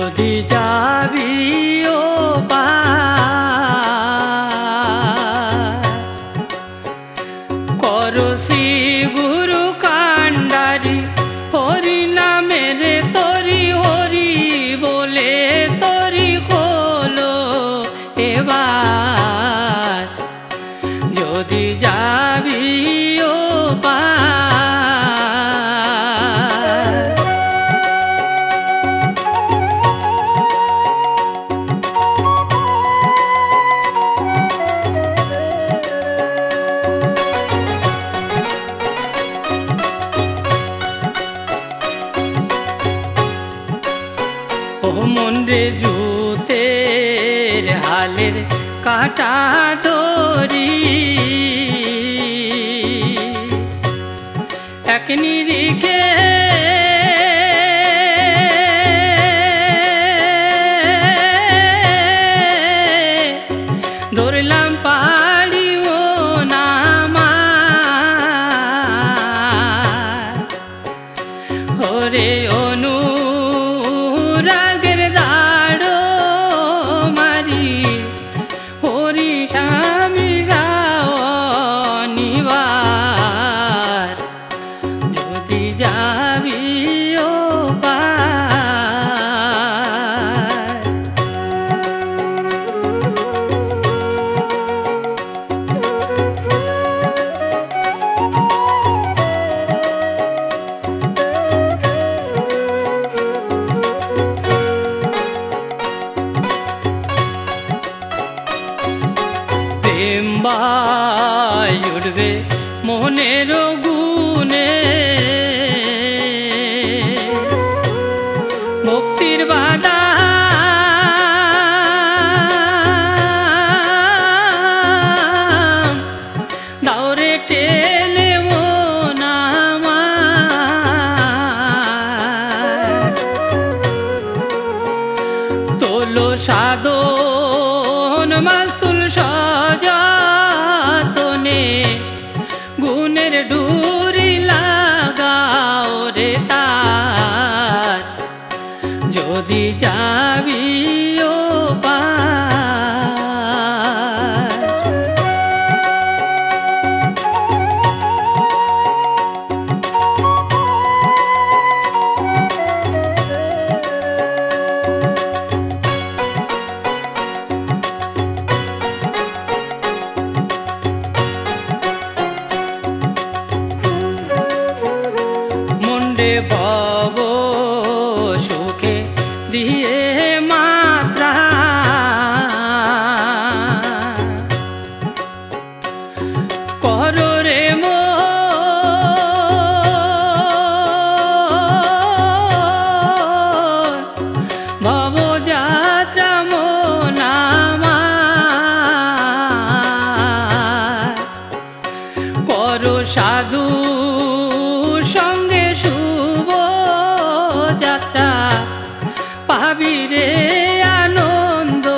যদি যাবি ও করসি গুরু কান্ডারি হরি নামের তরি হরি বলে তরি খোলো এবার যদি যাবি ও মন্ডে জুতের হালের কাটা ধরি এক নিরিখে ধরলাম পাড়িও নামা হরে অনু উঠবে মনের গুণে মুক্তির বাধা দাওরে টেনে মন আমার তোলো সাধন মাস্তুল সজা গুণের ডুরি লাগাও রে তার যদি যাবি ও ভব সুখে দিয়ে মাত্রা করো রে মো ভব যাত্রা মন আমার করো সাধু সঙ্গে শুভ যাত্রা পাবি রে আনন্দ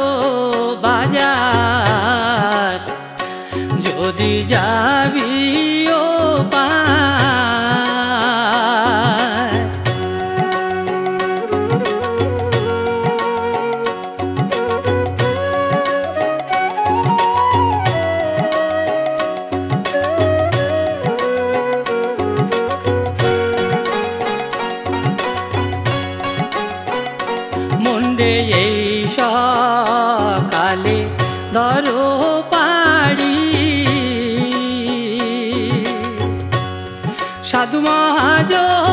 বাজার যদি যাবি ও এই সকালে ধরো পাড়ি সাধু মহাজ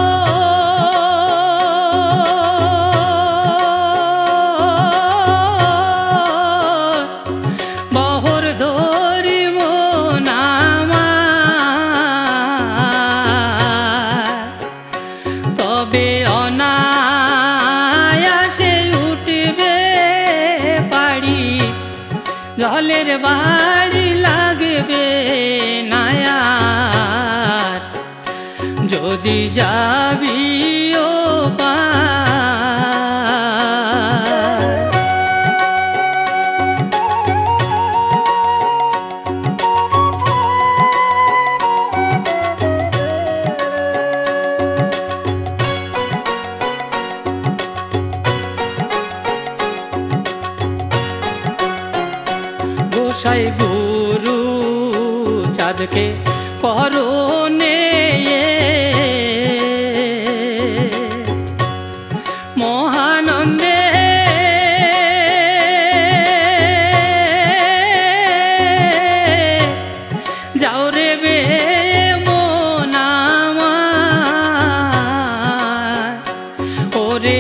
বহর ধরি মন আমার তবে জলের বাড়ি লাগবে নায়ার যদি যাবি ও গোসাই গুরু চাঁদকে করনে মহানন্দে যাও রে বে ওরে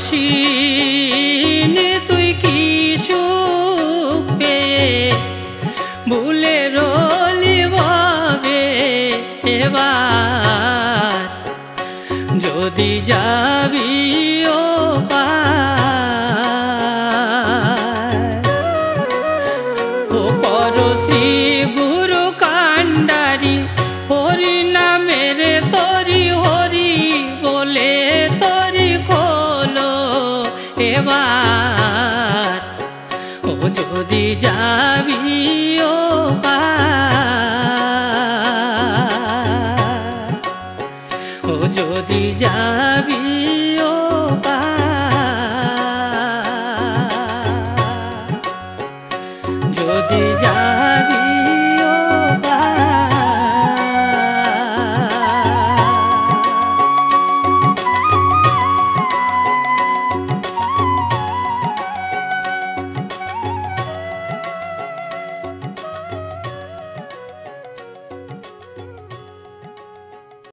অসীন তুই কি সুখ পেয়ে ভুলে রলি ভাবে এবার যদি যাবি ও পরশি গুরু কান্ডারি হরি নামের তরি হরি বলে তরি খোলো এবার ও যদি যাবি ও ও যদি যাবি